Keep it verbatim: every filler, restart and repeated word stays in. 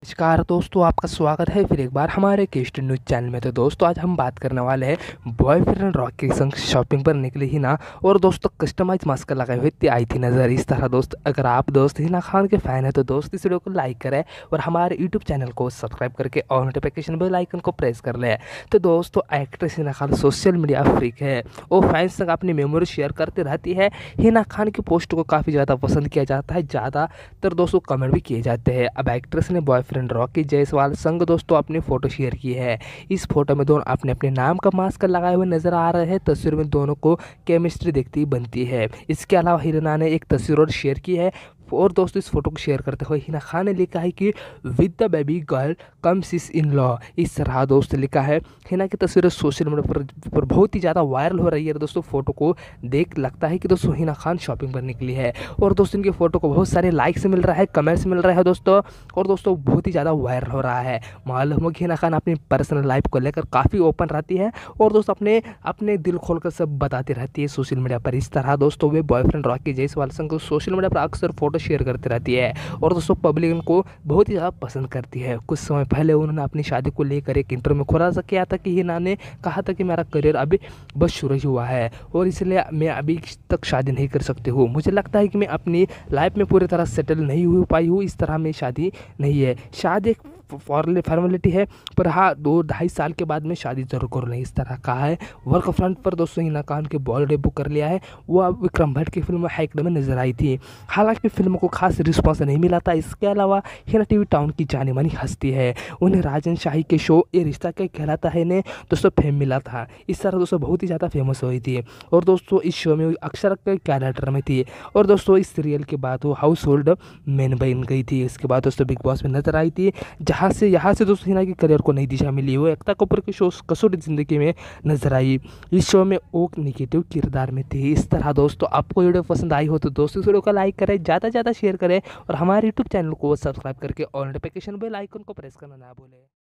नमस्कार दोस्तों, आपका स्वागत है फिर एक बार हमारे केस्ट न्यूज़ चैनल में। तो दोस्तों आज हम बात करने वाले हैं बॉयफ्रेंड रॉक के संग शॉपिंग पर निकली हिना और दोस्तों कस्टमाइज मास्क लगाए हुए ती आई थी नज़र इस तरह। दोस्त अगर आप दोस्त हिना खान के फ़ैन है तो दोस्त इस वीडियो को लाइक करें और हमारे यूट्यूब चैनल को सब्सक्राइब करके और नोटिफिकेशन बेल आइकन को प्रेस कर लें। तो दोस्तों actress Hina Khan social media freak है, वो फैंस संग अपनी मेमोरी शेयर करती रहती है। हिना खान की पोस्ट को काफ़ी ज़्यादा पसंद किया जाता है, ज़्यादातर दोस्तों कमेंट भी किए जाते हैं। अब एक्ट्रेस ने बॉयफ्रेंड रॉकी जायसवाल संग दोस्तों अपनी फोटो शेयर की है। इस फोटो में दोनों अपने अपने नाम का मास्क लगाए हुए नजर आ रहे हैं। तस्वीर में दोनों को केमिस्ट्री दिखती बनती है। इसके अलावा हिना ने एक तस्वीर और शेयर की है और दोस्तों इस फोटो को शेयर करते हुए हिना खान ने लिखा है कि with the baby girl comes is in law. इस तरह दोस्तों लिखा है। हिना की तस्वीरें सोशल मीडिया पर, पर बहुत ही ज़्यादा वायरल हो रही है। दोस्तों फोटो को देख लगता है कि दोस्तों हिना खान शॉपिंग पर निकली है और दोस्तों इनके फोटो को बहुत सारे लाइक्स मिल रहा है, कमेंट्स मिल रहे हैं दोस्तों, और दोस्तों बहुत ही ज़्यादा वायरल हो रहा है। मालूम हो कि हिना खान अपनी पर्सनल लाइफ को लेकर काफ़ी ओपन रहती है और दोस्तों अपने अपने दिल खोल कर सब बताती रहती है सोशल मीडिया पर। इस तरह दोस्तों वे बॉयफ्रेंड रॉकी जायसवाल संग सोशल मीडिया पर अक्सर फोटो शेयर करती रहती है और दोस्तों पब्लिक इनको बहुत ही ज़्यादा पसंद करती है। कुछ समय पहले उन्होंने अपनी शादी को लेकर एक इंटरव्यू में खुलासा किया था कि हिना ने कहा था कि मेरा करियर अभी बस शुरू ही हुआ है और इसलिए मैं अभी तक शादी नहीं कर सकती हूँ। मुझे लगता है कि मैं अपनी लाइफ में पूरी तरह सेटल नहीं हो पाई हूँ, इस तरह में शादी नहीं है। शादी एक फॉर्मेलिटी है, पर हाँ दो ढाई साल के बाद में शादी जरूर कर लें, इस तरह कहा है। वर्क फ्रंट पर दोस्तों हिना खान के बॉलीवुड बुक कर लिया है। वो अब विक्रम भट्ट की फिल्म हैक में नजर आई थी, हालांकि फिल्म को खास रिस्पॉन्स नहीं मिला था। इसके अलावा हिना टीवी टाउन की जानी मानी हस्ती है। उन्हें राजन शाही के शो ये रिश्ता क्या कहलाता है ने दोस्तों फेम मिला था। इस तरह दोस्तों बहुत ही ज़्यादा फेमस हुई थी और दोस्तों इस शो में अक्सर के कैरेक्टर में थी और दोस्तों इस सीरियल के बाद वो हाउस होल्ड मैन बन गई थी। इसके बाद दोस्तों बिग बॉस में नजर आई थी, जहाँ से यहाँ से दोस्तों हिना के करियर को नई दिशा मिली। वो एकता कपूर के शो कसौटी जिंदगी में नजर आई। इस शो में वो निगेटिव किरदार में थी। इस तरह दोस्तों आपको वीडियो पसंद आई हो तो दोस्तों इस वीडियो को लाइक करें, ज़्यादा से ज़्यादा शेयर करें और हमारे यूट्यूब चैनल को सब्सक्राइब करके और नोटिफिकेशन बेल आइकन को प्रेस करना ना भूलें।